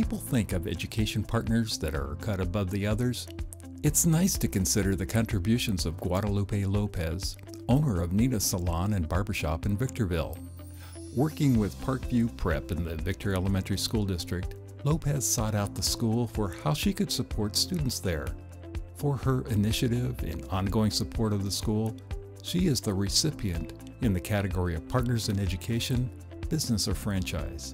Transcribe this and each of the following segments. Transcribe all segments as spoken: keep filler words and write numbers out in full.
people think of education partners that are cut above the others, it's nice to consider the contributions of Guadalupe Lopez, owner of Nena Salon and Barbershop in Victorville. Working with Parkview Prep in the Victor Elementary School District, Lopez sought out the school for how she could support students there. For her initiative and ongoing support of the school, she is the recipient in the category of Partners in Education, Business or Franchise.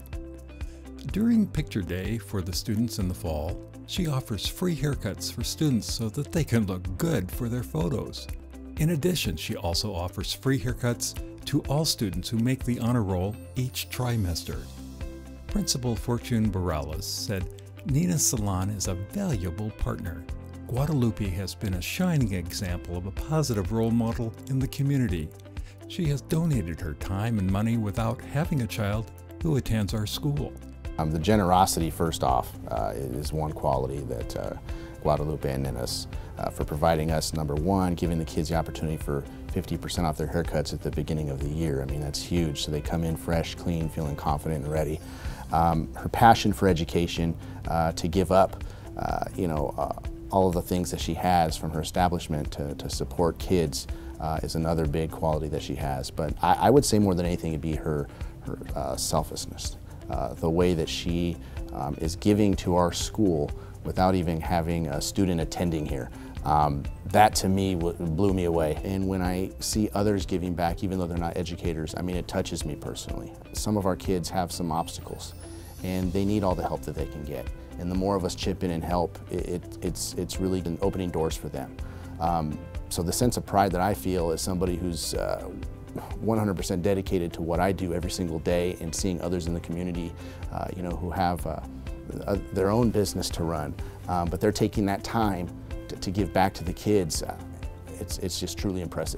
During Picture Day for the students in the fall, she offers free haircuts for students so that they can look good for their photos. In addition, she also offers free haircuts to all students who make the honor roll each trimester. Principal Fortune Bareilles said, "Nena Salon is a valuable partner. Guadalupe has been a shining example of a positive role model in the community. She has donated her time and money without having a child who attends our school." Um, the generosity, first off, uh, is one quality that uh, Guadalupe and Nena's uh, for providing us, number one, giving the kids the opportunity for fifty percent off their haircuts at the beginning of the year. I mean, that's huge. So they come in fresh, clean, feeling confident and ready. Um, her passion for education, uh, to give up, uh, you know, uh, all of the things that she has from her establishment to, to support kids uh, is another big quality that she has. But I, I would say more than anything it'd be her, her uh, selflessness. Uh, the way that she um, is giving to our school without even having a student attending here. Um, that to me blew me away. And when I see others giving back, even though they're not educators, I mean, it touches me personally. Some of our kids have some obstacles and they need all the help that they can get. And the more of us chip in and help, it, it, it's, it's really been opening doors for them. Um, so the sense of pride that I feel as somebody who's uh, one hundred percent dedicated to what I do every single day and seeing others in the community, uh, you know, who have uh, uh, their own business to run, um, but they're taking that time to, to give back to the kids. Uh, it's, it's just truly impressive.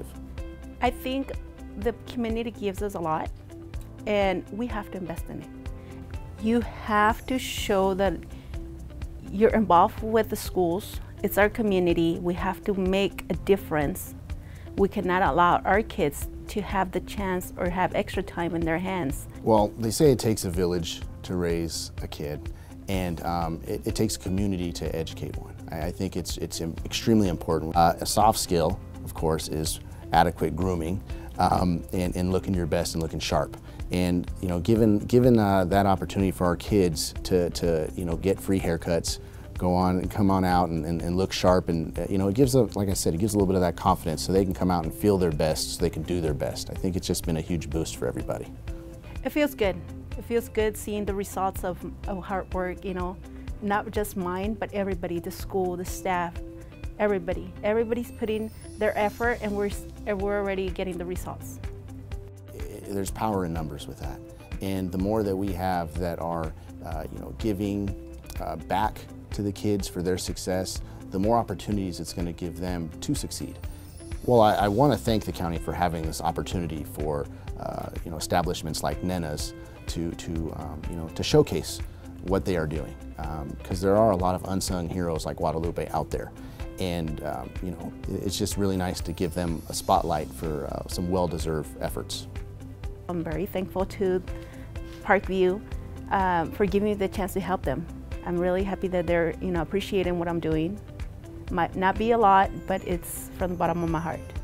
I think the community gives us a lot and we have to invest in it. You have to show that you're involved with the schools. It's our community. We have to make a difference. We cannot allow our kids to have the chance or have extra time in their hands. Well, they say it takes a village to raise a kid, and um, it, it takes a community to educate one. I, I think it's, it's extremely important. Uh, a soft skill, of course, is adequate grooming um, and, and looking your best and looking sharp. And you know, given, given uh, that opportunity for our kids to, to you know, get free haircuts, go on and come on out and, and, and look sharp, and you know, it gives, a, like I said, it gives a little bit of that confidence so they can come out and feel their best, so they can do their best. I think it's just been a huge boost for everybody. It feels good. It feels good seeing the results of, of hard work, you know, not just mine, but everybody, the school, the staff, everybody. Everybody's putting their effort and we're, and we're already getting the results. There's power in numbers with that. And the more that we have that are, uh, you know, giving uh, back to the kids for their success, the more opportunities it's going to give them to succeed. Well, I, I want to thank the county for having this opportunity for uh, you know, establishments like Nena's to, to, um, you know, to showcase what they are doing, because um, there are a lot of unsung heroes like Guadalupe out there, and um, you know, it's just really nice to give them a spotlight for uh, some well-deserved efforts. I'm very thankful to Parkview um, for giving me the chance to help them. I'm really happy that they're, you know, appreciating what I'm doing. Might not be a lot, but it's from the bottom of my heart.